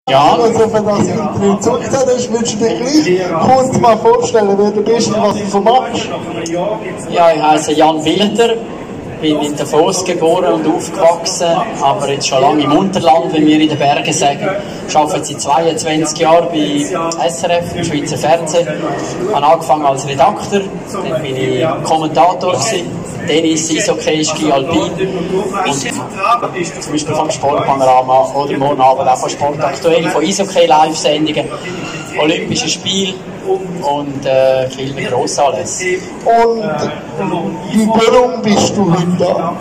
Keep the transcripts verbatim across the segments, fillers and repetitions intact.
Ja. Also wenn das Interview zurückgezogen ist, würdest du dich gleich kurz mal vorstellen, wer du bist und was du so machst? Ja, ich heiße Jan Billeter, bin in Davos geboren und aufgewachsen, aber jetzt schon lange im Unterland, wie wir in den Bergen sagen. Ich arbeite seit zweiundzwanzig Jahren bei S R F, im Schweizer Fernsehen. Ich habe angefangen als Redakteur, dann bin ich Kommentator gewesen, Tennis, Eishockey, Ski Alpin und zum Beispiel vom Sportpanorama oder morgen Abend auch von Sport aktuell, von Eishockey-Live-Sendungen, Olympische Spiele und äh, viele Grossanlässe. Und warum bist du heute da?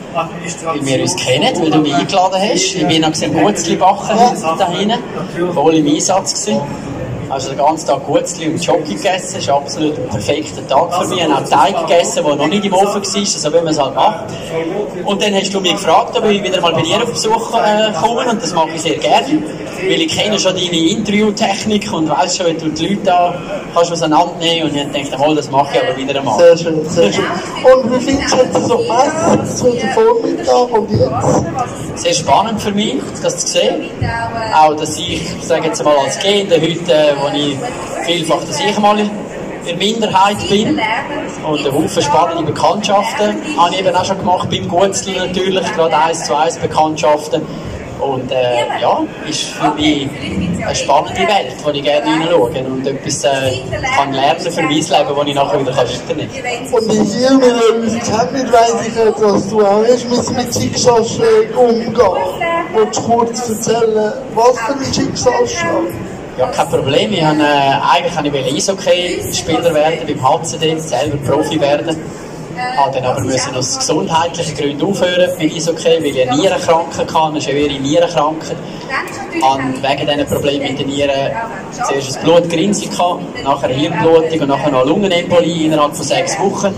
Weil wir uns kennen, weil du mich eingeladen hast. Ich bin noch im Gutzli-Bachen da hinten, voll im Einsatz gewesen. Also den ganzen Tag Gutzli und Schoki gegessen, das war absolut ein perfekter Tag für mich. Ich habe auch Teig gegessen, der noch nicht im Ofen war, also wie man es halt macht. Und dann hast du mich gefragt, ob ich wieder mal bei dir auf Besuch äh, komme, und das mache ich sehr gerne. Weil ich kenne schon deine Interviewtechnik und weiss schon, wie du die Leute da kannst auseinandernehmen, und ich dachte, oh, das mache ich aber wieder einmal. Sehr schön, sehr schön. Und wie findest du jetzt so Messe, so den Vormittag und jetzt? Sehr spannend für mich, das zu sehen. Auch, dass ich, ich sage jetzt mal als Gehender heute, wo ich vielfach, dass ich mal in der Minderheit bin. Und eine Haufen spannende Bekanntschaften habe ich eben auch schon gemacht, beim Gutzli natürlich, gerade eins zu eins Bekanntschaften. Und äh, ja, ist für mich eine spannende Welt, wo ich gerne hineinschaue und etwas äh, kann lernen für mein Leben, das ich nachher wieder weiternehmen kann. Und hier, wenn wir uns kennen, weiss ich nicht, was du auch hast, mit, mit Schicksalsschlägen umgehen. Willst du kurz erzählen, was für ein Schicksalsschlag? Ja, kein Problem. Ich habe, äh, eigentlich wollte ich Eishockey-Spieler werden, beim H C D, selber Profi werden. Ich musste dann aber müssen aus gesundheitlichen Gründen aufhören bei Eishockey, weil ich eine Nierenkrankheit hatte, eine schwere Nierenkrankheit. Ich hatte wegen diesen Problemen mit den Nieren zuerst ein Blutgerinnsel, nachher eine Hirnblutung und nachher noch eine Lungenembolie innerhalb von sechs Wochen.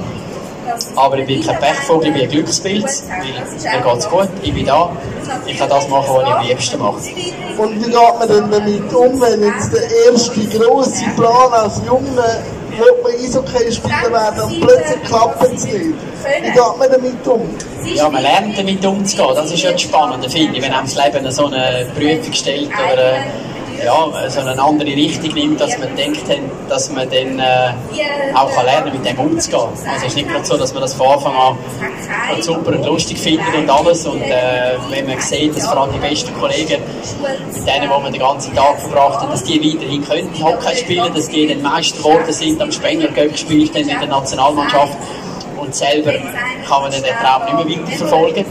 Aber ich bin kein Pechvogel, ich bin ein Glückspilz, weil mir geht es gut, ich bin da. Ich kann das machen, was ich am liebsten mache. Und wie geht man denn damit um, wenn jetzt der erste grosse Plan als Junge, will man Eishockey-Spieler werden und plötzlich klappt es nicht? Wie geht man damit um? Ja, man lernt damit umzugehen, das ist ja das Spannende, finde ich, wenn einem das Leben so eine Prüfung stellt oder ja, so eine andere Richtung nimmt, dass man denkt, dass man dann äh, auch kann lernen, mit dem umzugehen. Also es ist nicht gerade so, dass man das von Anfang an super und lustig findet und alles. Und äh, wenn man sieht, dass vor allem die besten Kollegen, mit denen, die man den ganzen Tag verbracht hat, dass die weiterhin können Hockey spielen, dass die den Meister geworden sind, am Spengler Cup gespielt haben in der Nationalmannschaft. Und selber kann man dann den Traum nicht mehr weiterverfolgen.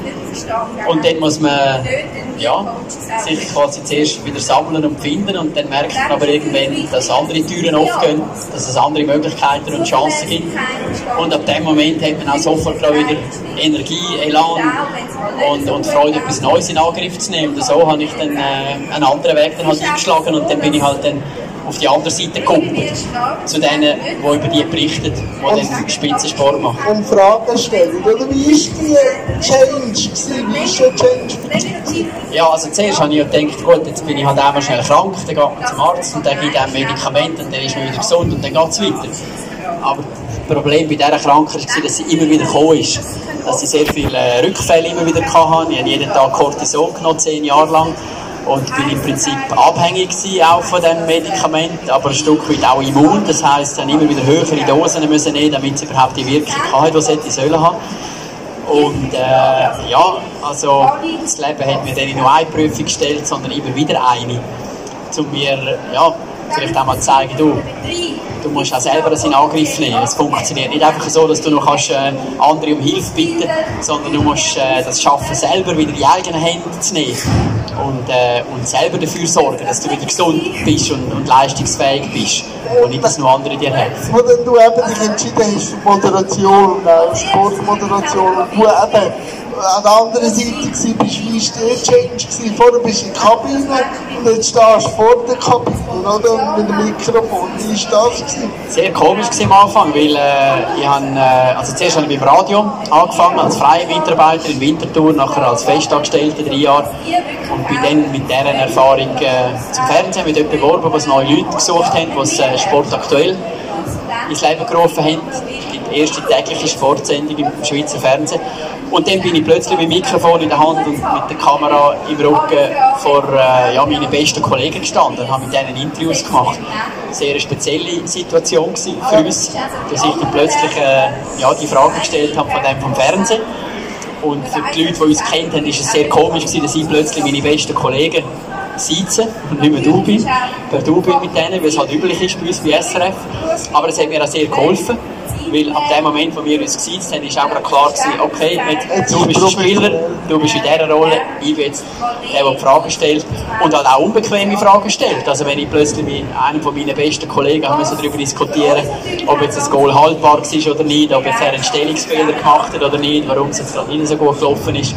Und dann muss man ja, sich quasi zuerst wieder sammeln und finden, und dann merkt man aber irgendwann, dass andere Türen aufgehen, dass es andere Möglichkeiten und Chancen gibt. Und ab dem Moment hat man auch sofort wieder Energie, Elan und, und Freude, etwas Neues in Angriff zu nehmen. Und so habe ich dann äh, einen anderen Weg dann halt eingeschlagen, und dann bin ich halt dann auf die andere Seite gekommen, zu denen, die über die berichten, die den Spitzensport machen. Und Fragen stellen, oder? Wie war die Change gewesen? Wie war der Change für dich? Ja, also zuerst habe ich gedacht, gut, jetzt bin ich halt einmal schnell krank, dann geht man zum Arzt und dann gibt einem Medikamente und dann ist man wieder gesund und dann geht es weiter. Aber das Problem bei dieser Krankheit war, dass sie immer wieder gekommen ist. Dass ich sehr viele Rückfälle immer wieder hatte. Ich habe jeden Tag Cortison genommen, zehn Jahre lang. Und bin im Prinzip abhängig gewesen, auch von diesem Medikament, aber ein Stück weit auch immun. Das heisst, ich musste immer wieder höhere Dosen müssen nehmen, damit es überhaupt die Wirkung hatte, die es hätte sollen haben. Und äh, ja, also das Leben hat mir dann nicht nur eine Prüfung gestellt, sondern immer wieder eine, um mir ja, vielleicht auch mal zu zeigen, du, du musst auch selber das in Angriff nehmen. Es funktioniert nicht einfach so, dass du noch kannst, äh, andere um Hilfe bitten, sondern du musst äh, das Schaffen selber wieder in die eigenen Hände zu nehmen. Und, äh, und selber dafür sorgen, dass du wieder gesund bist und, und leistungsfähig bist und nicht, dass nur andere dir helfen. Wo denn du eben dich entschieden hast für Moderation, äh, Sportmoderation, und du eben an der anderen Seite warst, wie war der Change? Vorher bist du in der Kabine und jetzt stehst du vor der Kabine, oder? Mit dem Mikrofon. Wie war das? Gewesen? Sehr komisch am Anfang, weil äh, ich habe, äh, also zuerst habe ich beim Radio angefangen, als freier Mitarbeiter in Winterthur, nachher als Festangestellter drei Jahre, und bin dann mit dieser Erfahrung äh, zum Fernsehen mit jemandem beworben, was neue Leute gesucht haben, die äh, Sport aktuell ins Leben gerufen haben. Es gibt erste tägliche Sportsendung im Schweizer Fernsehen. Und dann bin ich plötzlich mit dem Mikrofon in der Hand und mit der Kamera im Rücken vor äh, ja, meinen besten Kollegen gestanden und habe mit denen Interviews gemacht. Eine sehr spezielle Situation für uns, dass ich dann plötzlich äh, ja, die Frage gestellt habe von dem vom Fernsehen. Und für die Leute, die uns kennt haben, ist es sehr komisch gewesen, dass ich plötzlich meine besten Kollegen sitzen und nicht mehr du bin, per du bin mit denen, wie es halt üblich ist bei uns bei S R F. Aber es hat mir auch sehr geholfen, weil ab dem Moment, wo wir uns gesetzt haben, ist auch klar gewesen, okay, du bist der Spieler, du bist in dieser Rolle, ich bin jetzt der, der die Fragen stellt und halt auch unbequeme Fragen stellt. Also wenn ich plötzlich mit einem von meinen besten Kollegen haben wir darüber diskutieren, ob jetzt das Goal haltbar war oder nicht, ob jetzt er einen Stellungsfehler gemacht hat oder nicht, warum es jetzt gerade nicht so gut gelaufen ist.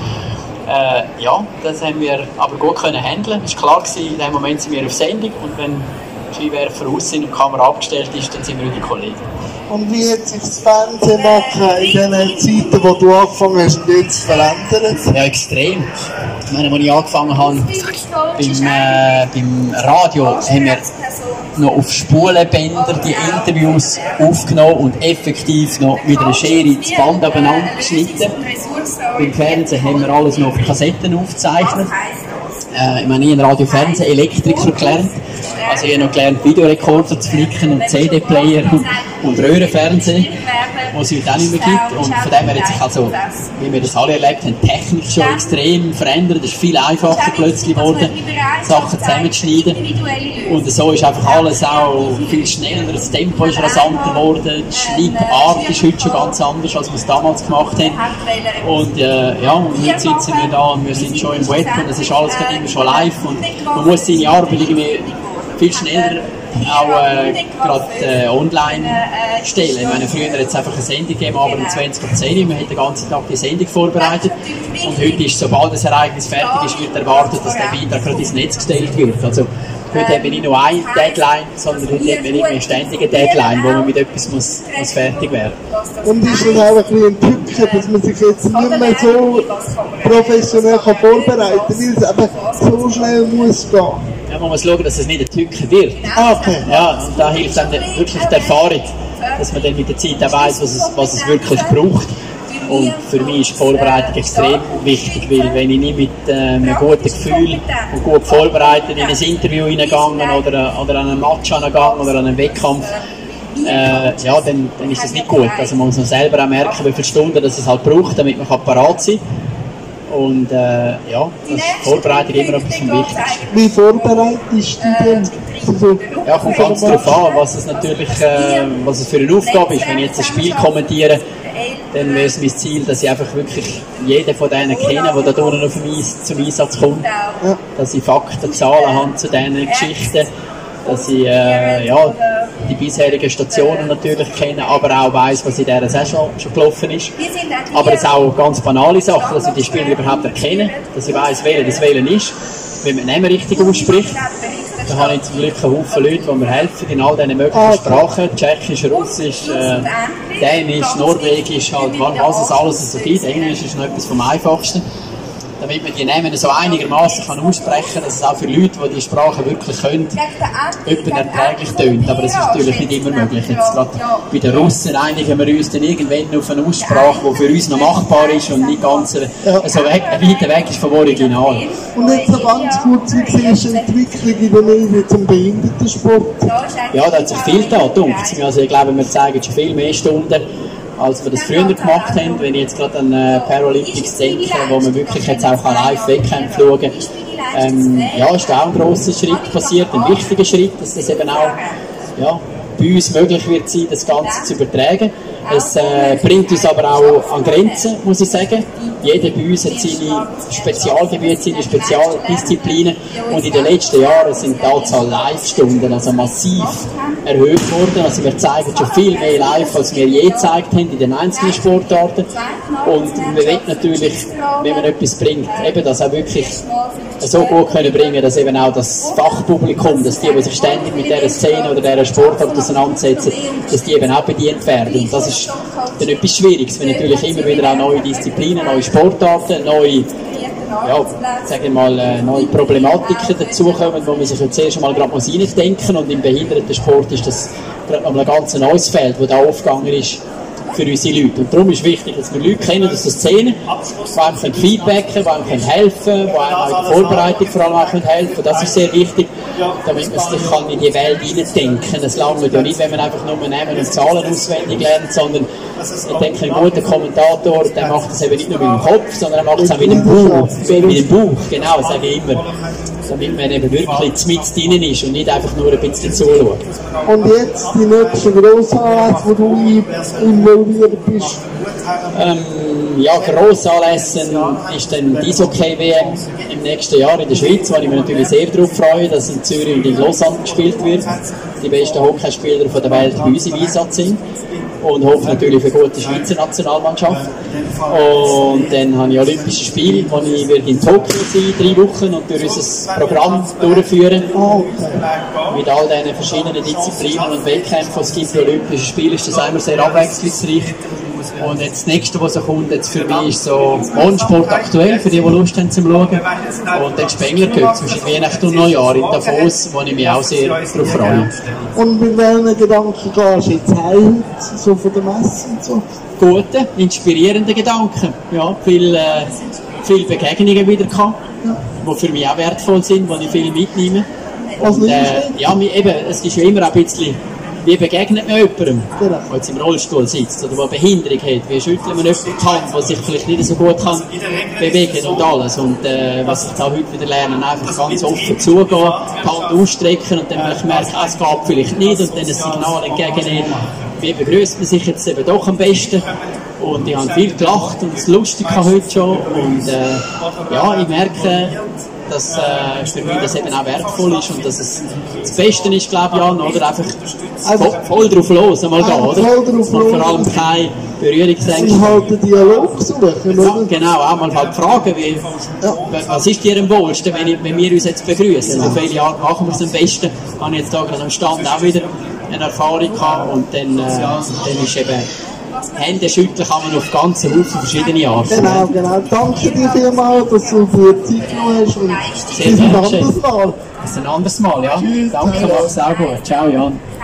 Äh, ja, das haben wir aber gut können handeln. Es war klar gewesen, in dem Moment sind wir auf Sendung und wenn die Skiwerfer raus sind und die Kamera abgestellt ist, dann sind wir die Kollegen. Und wie hat sich das Fernsehen machen in den Zeiten, wo du angefangen hast, jetzt verändert? Ja, extrem. Ich meine, als ich angefangen habe, beim, äh, beim Radio, haben wir noch auf Spulenbänder die Interviews aufgenommen und effektiv noch mit einer Schere das Band abeinander geschnitten. Beim Fernsehen haben wir alles noch auf Kassetten aufgezeichnet. Äh, ich meine, ich habe Radio Fernsehen Elektriker gelernt. Also ich habe noch gelernt, Videorekorder zu flicken und C D-Player und, und Röhrenfernsehen, was es heute auch nicht mehr gibt. Und von dem her hat sich also, wie wir das alle erlebt haben, die Technik schon extrem verändert. Es ist viel einfacher plötzlich geworden, Sachen zusammenzuschneiden. Und so ist einfach alles auch viel schneller, das Tempo ist rasanter geworden, die Schnittart ist heute schon ganz anders, als wir es damals gemacht haben. Und äh, ja, und heute sitzen wir da und wir sind schon im Web und es ist alles gerade immer schon live. Und man muss seine Arbeit irgendwie viel schneller auch äh, gerade äh, online stellen. Ich meine, früher hat es einfach eine Sendung gegeben, aber um zwanzig Uhr zehn, man hat den ganzen Tag die Sendung vorbereitet und heute ist, sobald das Ereignis fertig ist, wird erwartet, dass der Beitrag gerade ins Netz gestellt wird. Also heute haben wir nicht nur eine Deadline, sondern heute haben wir nicht mehr eine ständige Deadline, wo man mit etwas muss, muss fertig werden muss. Und ist es auch ein bisschen entwickelt, dass man sich jetzt nicht mehr so professionell kann vorbereiten kann, weil es eben so schnell muss gehen? Ja, man muss schauen, dass es nicht ein Tücken wird. Ah, okay. Ja, und da hilft dann wirklich die Erfahrung, dass man dann mit der Zeit auch weiss, was es, was es wirklich braucht. Und für mich ist die Vorbereitung extrem wichtig, weil wenn ich nicht mit äh, einem guten Gefühl und gut vorbereitet in ein Interview hineingegangen oder, oder an einen Match hineingegangen oder an einen Wettkampf, äh, ja, dann, dann ist das nicht gut. Also man muss noch selber auch merken, wie viele Stunden das es halt braucht, damit man parat sein kann. Und äh, ja, das ist die Vorbereitung immer etwas vom Wichtigsten. Wie vorbereitest du denn? Also, ja, kommt ganz darauf an, was es natürlich äh, was es für eine Aufgabe ist. Wenn ich jetzt ein Spiel kommentiere, dann wäre es mein Ziel, dass ich einfach wirklich jeden von denen kenne, der da unten auf dem Eis zum Einsatz kommt. Ja. Dass ich Fakten, Zahlen habe zu diesen Geschichten. Dass ich äh, ja, die bisherigen Stationen natürlich kenne, aber auch weiss, was in dieser Saison schon gelaufen ist. Aber es auch ganz banale Sachen, dass ich die Spieler überhaupt erkenne, dass ich weiss, welcher das Wählen ist, wenn man den Namen richtig ausspricht. Da habe ich zum Glück einen Haufen Leute, die mir helfen in all diesen möglichen Sprachen. Tschechisch, Russisch, äh, Dänisch, Norwegisch, halt, was es alles so gibt. Englisch ist noch etwas vom Einfachsten. Damit man die Namen so einigermaßen kann aussprechen kann, dass es auch für Leute, die die Sprache wirklich können, etwas erträglich tönt. Aber das ist natürlich nicht immer möglich. Jetzt gerade bei den Russen einigen wir uns dann irgendwann auf eine Aussprache, die für uns noch machbar ist und nicht ganz ja. so weg, weit weg ist vom Original. Und jetzt noch ganz kurz, wie siehst du die Entwicklung in den Medien zum Behindertensport? Ja, da hat sich viel da, dunkt. Also ich glaube, wir zeigen schon viel mehr Stunden, als wir das früher gemacht haben. Wenn ich jetzt gerade an äh, Paralympics denke, wo man wirklich jetzt auch live Wettkämpfe schauen kann, ähm, ja, ist da auch ein grosser Schritt passiert, ein wichtiger Schritt, dass das eben auch ja, bei uns möglich wird sein, das Ganze zu übertragen. Es äh, bringt uns aber auch an Grenzen, muss ich sagen. Jeder bei uns hat seine Spezialgebiete, seine Spezialdisziplinen und in den letzten Jahren sind die Anzahl Live-Stunden also massiv erhöht worden. Also wir zeigen schon viel mehr live, als wir je gezeigt haben in den einzelnen Sportarten. Und wir wollen natürlich, wenn man etwas bringt, eben das auch wirklich so gut können bringen, dass eben auch das Fachpublikum, dass die, die sich ständig mit dieser Szene oder dieser Sportart auseinandersetzen, dass die eben auch bedient werden. Und das ist dann etwas Schwieriges, wenn natürlich immer wieder auch neue Disziplinen, neue Sportarten, neue, ja, sagen wir mal, neue Problematiken dazukommen, wo man sich jetzt zuerst mal gerade reindenken muss. Und im Behindertensport ist das gerade noch ein ganz neues Feld, das da aufgegangen ist für unsere Leute. Und darum ist wichtig, dass wir Leute kennen aus der Szene, die einem feedbacken, die einem helfen können, die einem in der Vorbereitung vor allem auch helfen können. Das ist sehr wichtig, damit man sich kann in die Welt hineindenken. Es langt ja nicht, wenn man einfach nur nehmen und Zahlen auswendig lernt, sondern ich denke, ein guter Kommentator, der macht das eben nicht nur mit dem Kopf, sondern er macht es auch mit dem Bauch. Mit dem Bauch, genau, sage ich immer. Damit man eben wirklich mit drinnen ist und nicht einfach nur ein bisschen zuschaut. Und jetzt die nächsten Grossanlässe, wo du involviert bist? Ähm, ja, Grossanlässe ist dann die Eishockey-W M im nächsten Jahr in der Schweiz, wo ich mich natürlich sehr darauf freue, dass in Zürich und in Lausanne gespielt wird. Die besten Hockeyspieler von der Welt bei uns im Einsatz sind. Und hoffe natürlich auf eine gute Schweizer Nationalmannschaft. Und dann habe ich Olympische Spiele, wo ich in Tokio sein, drei Wochen, und durch unser Programm durchführen. Mit all diesen verschiedenen Disziplinen und Wettkämpfen, die es gibt. Die Olympischen Spiele ist das einmal sehr abwechslungsreich. Und jetzt das nächste, was so kommt, jetzt für mich ist so Mondsport aktuell, für die, die Lust haben zum Schauen. Und dann Spengler gehört zwischen Weihnachten und Neujahr in Davos, wo ich mich auch sehr darauf freue. Und mit welchen Gedanken gehst du jetzt heim, so von der Messe und so? Gute, inspirierende Gedanken. Ja, viel, äh, viele Begegnungen wieder gehabt, ja, die für mich auch wertvoll sind, die ich viel mitnehme. Und, äh, ja, eben, es ist ja immer ein bisschen, wie begegnet man jemandem, genau, der jetzt im Rollstuhl sitzt oder der Behinderung hat? Wie schüttelt man jemanden die Hand, der sich vielleicht nicht so gut kann bewegen und alles? Und äh, was ich auch heute wieder lerne, einfach ganz offen zugehen, die Hand ausstrecken und dann merke ich, es geht vielleicht nicht und dann ein Signal entgegennehmen. Wie begrüßt man sich jetzt eben doch am besten? Und ich habe viel gelacht und es lustig heute schon. Und äh, ja, ich merke, dass äh, für mich das eben auch wertvoll ist und dass es das Beste ist, glaube ich, Jan, oder? Einfach voll, voll drauf los, einmal gehen, oder? Voll drauf und vor allem keine Berührungsängste. Und halt den Dialog suchen, ja, genau, auch mal halt fragen, wie, ja, was ist dir am wohlsten, wenn, ich, wenn wir uns jetzt begrüßen? So viele Jahre machen wir es am besten. Ich habe jetzt da gerade am Stand auch wieder eine Erfahrung gehabt und dann, äh, dann ist eben Hände schütteln kann man auf ganzen Haufen verschiedene Arten. Genau, genau. Danke dir vielmals, dass du dir Zeit genommen hast. Und sehr bis ein anderes Mal. Bis ein anderes Mal, ja. Tschüss, danke, mach's auch gut. Ciao, Jan.